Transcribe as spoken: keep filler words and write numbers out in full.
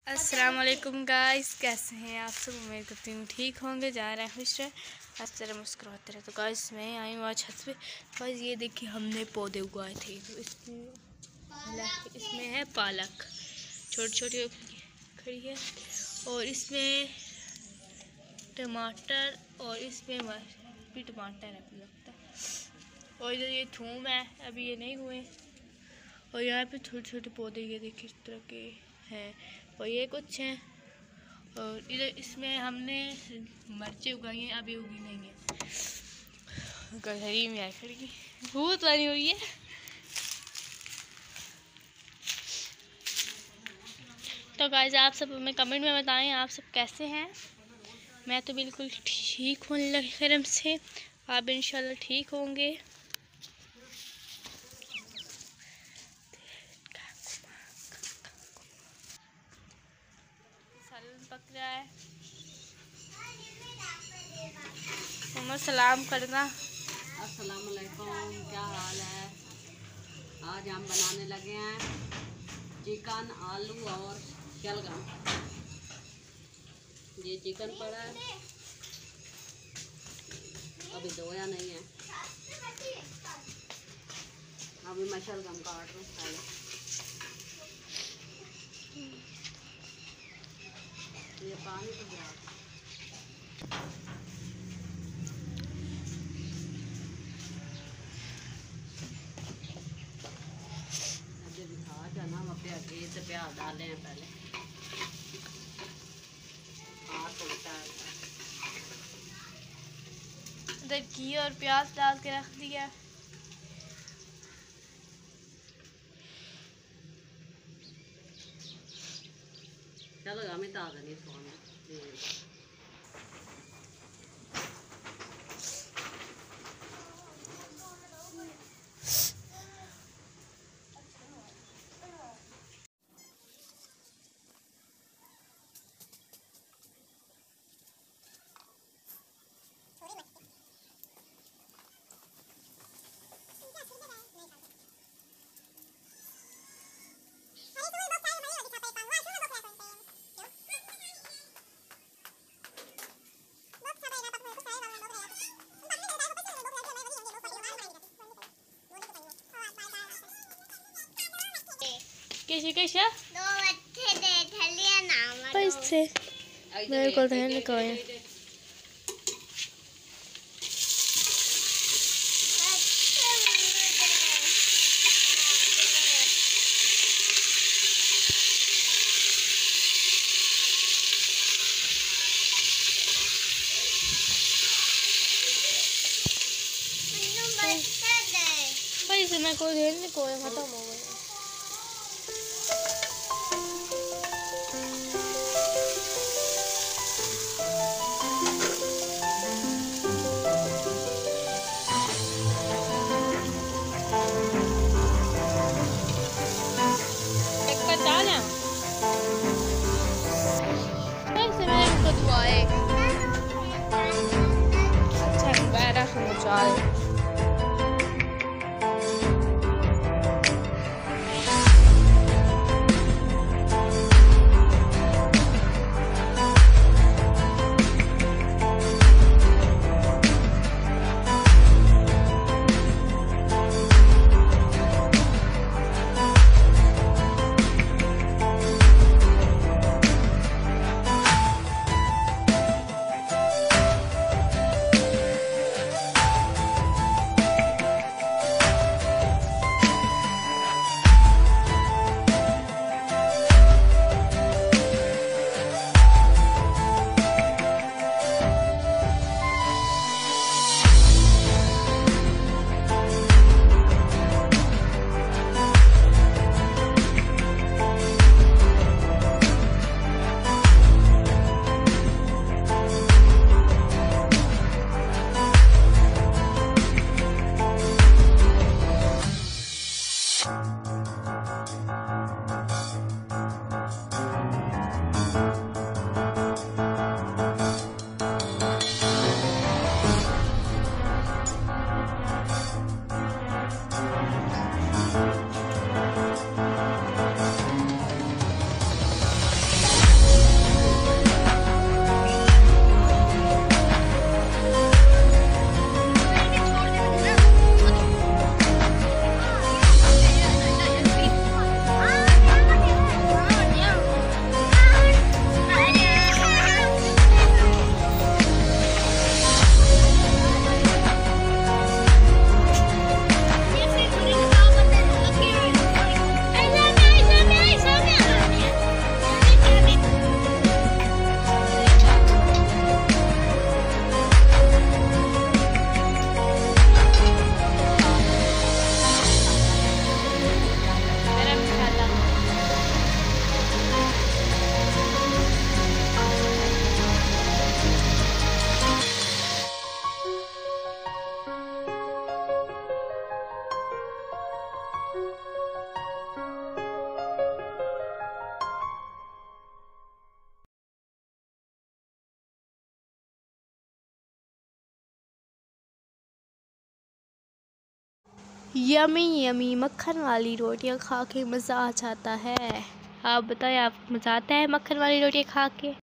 अस्सलाम वालेकुम गाइस, कैसे हैं आप सब। उम्मीद करती हूँ ठीक होंगे, जा रहे हैं खुश रहे, हर तरह मुस्कुराते रहे। तो गाइस मैं आई हूँ आज छत पे। गाइस ये देखिए हमने पौधे उगाए थे, तो इसमें इसमें है पालक, छोटी छोटी खड़ी है, और इसमें टमाटर, और इसमें भी टमाटर है लगता है, और इधर ये थूम है, अभी ये नहीं हुए। और यहाँ पे छोटे छोटे पौधे ये देखिए इस तरह के हैं, और ये कुछ हैं। और इधर इसमें हमने मिर्चें उगाई हैं, अभी उगी नहीं है। गहरी में खड़ी भूत बनी हुई है। तो गाइस आप सब हमें कमेंट में बताएं आप सब कैसे हैं। मैं तो बिल्कुल ठीक हूँ अल्लाह के करम से, आप इंशाल्लाह ठीक होंगे। पक रहा है, उमर सलाम करना। अस्सलाम वालेकुम, क्या हाल है। आज हम बनाने लगे हैं चिकन, आलू और शलगम। ये चिकन पड़ा है, अभी धोया नहीं है। अभी मैं शलगम काट रहा हूँ। ये पानी तो गिरा जाना वहाँ पे आगे से प्याज डाले हैं पहले। इधर घी और प्याज डाल के रख दिया। चलो हमें ताज़ा नहीं सोना। कैसे कैसे दो बच्चे दे थलिया नाम पैसे मेरे को तो नहीं कोई। पैसे मैं कोई दे नहीं कोई, खत्म हो गया। अच्छा امبارح مجال यमी यमी मक्खन वाली रोटियां खा के मज़ा आ जाता है। आप बताएं, आपको मज़ा आता है मक्खन वाली रोटियां खा के?